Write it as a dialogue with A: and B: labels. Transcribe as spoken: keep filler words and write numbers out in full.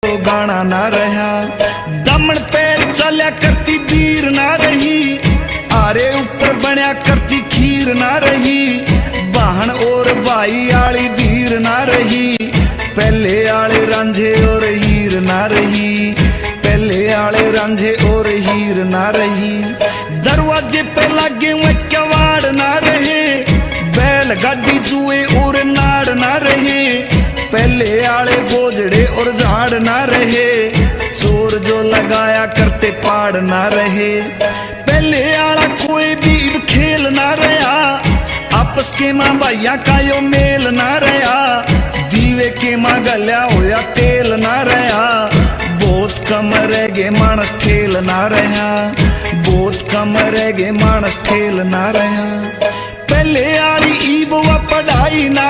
A: गाना ना रहा। दमन पैर चल्या करती दीर ना रही, आरे ऊपर बनया करती खीर ना रही। बहन और भाई आली धीर ना रही, पहले आले रांझे और हीर ना रही। पहले आले रांझे और हीर ना रही। दरवाजे पे लगे हुए कवाड़ ना रहे, बैलगाड़ी जुए और नाड़ ना रहे। पहले आले बोझड़े और झाड़ ना रहे, चोर जो लगाया करते पाड़ ना रहे। पहले आला कोई भी खेल ना रहा, आपस के माँ भैया का यो मेल ना रहा। दीवे के माँ गल्या होया तेल ना रहा, बहुत कम रह गए मानस ठेल ना रहा। बहुत कम रह गए मानस ठेल ना रहा। पहले आली ईब व पढ़ाई ना